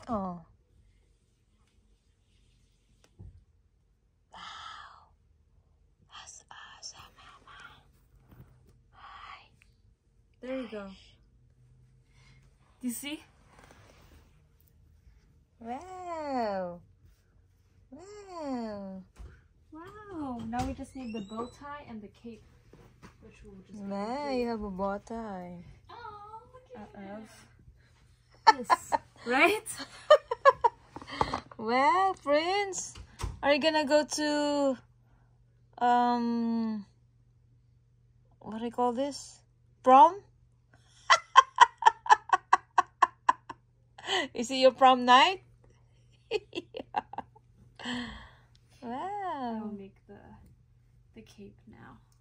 Oh. Wow. That's awesome, Mama. Hi. There you go. Do you see? Wow. Wow. Wow. Now we just need the bow tie and the cape, which will just Wow, you have a bow tie. Oh, look at this. Right? Well, Prince, are you gonna go to what do you call this? Prom? Is it your prom night? I will Wow. make the cape now.